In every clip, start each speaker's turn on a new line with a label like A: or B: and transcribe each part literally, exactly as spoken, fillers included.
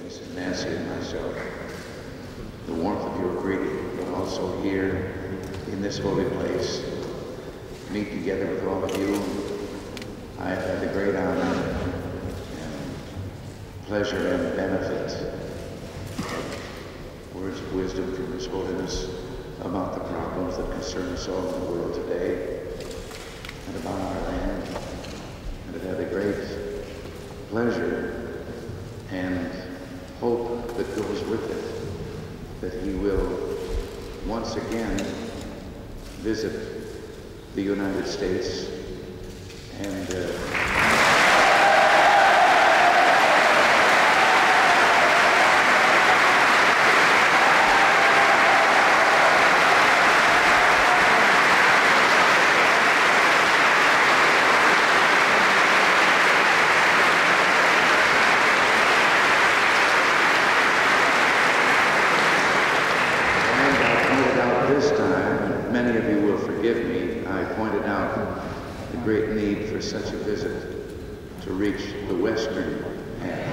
A: Missus Nancy and myself, the warmth of your greeting, but also here in this holy place, meet together with all of you. I have had the great honor and pleasure and benefit of words of wisdom from His Holiness about the problems that concern us all in the world today and about our land. And I've had the great pleasure and hope that goes with it, that He will once again visit the United States and uh, such a visit to reach the western half.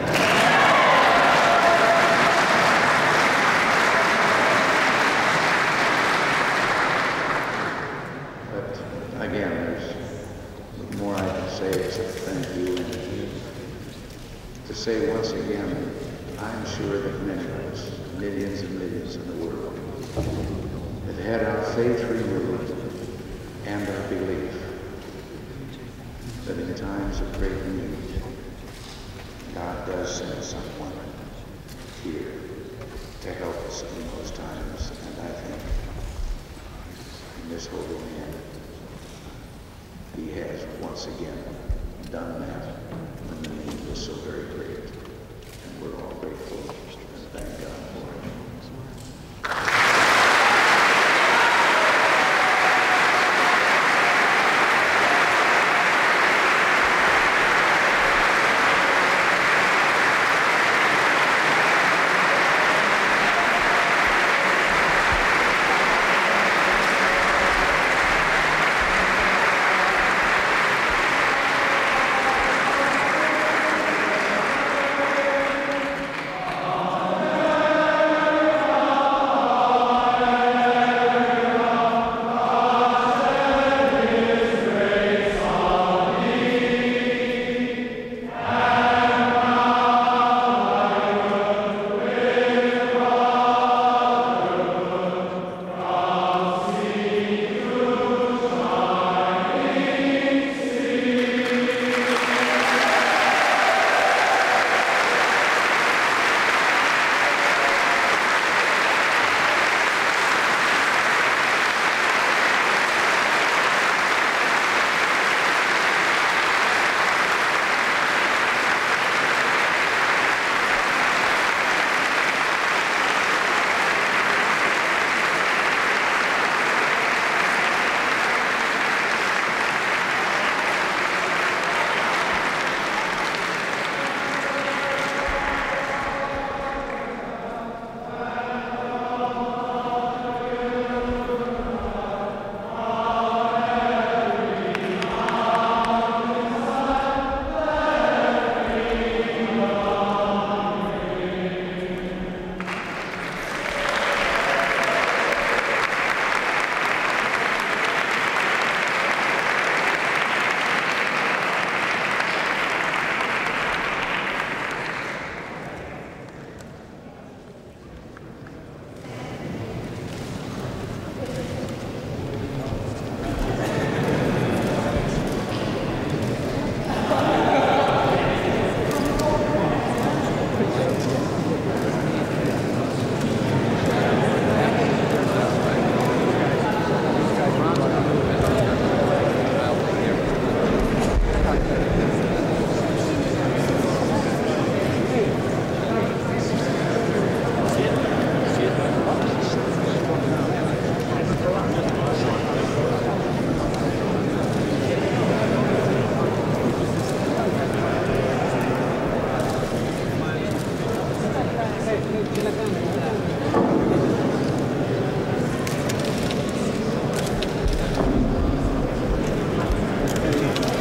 A: But again, there's more I can say except thank you, and to say once again, I'm sure that many of us, millions and millions in the world, have had our faith renewed and our belief that in times of great need, God does send someone here to help us in those times. And I think in this holy land, He has once again done that when the need was so very great. And we're all grateful and thank God for it.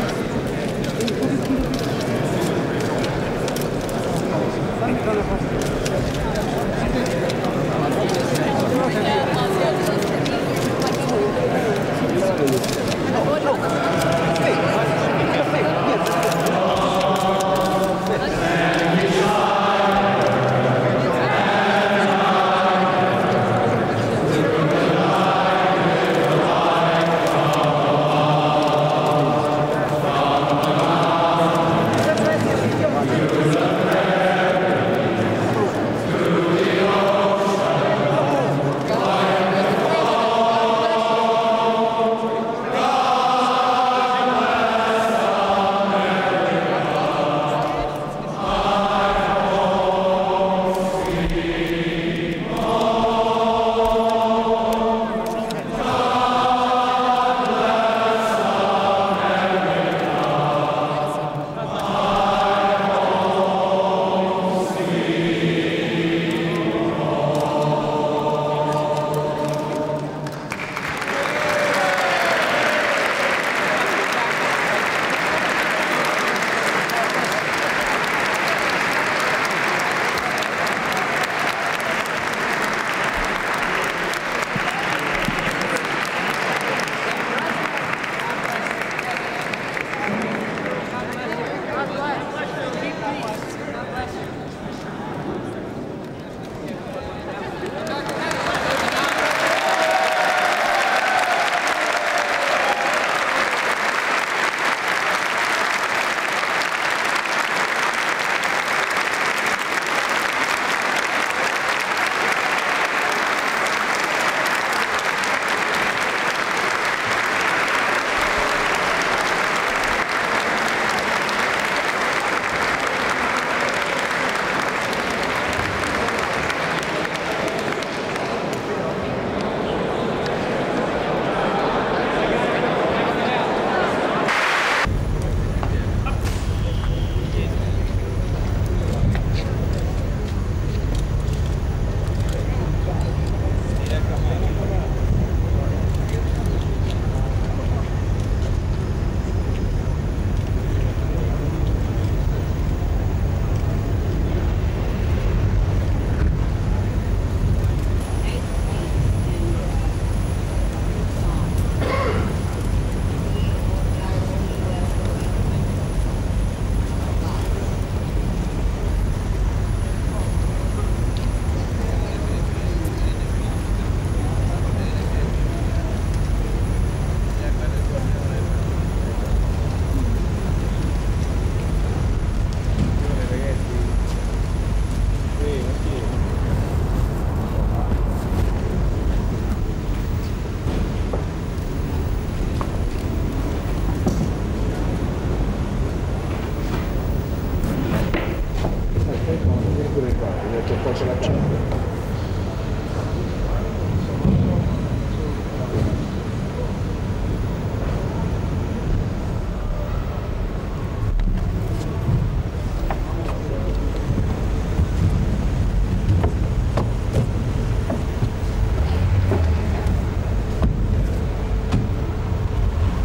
B: Gracias. relationship.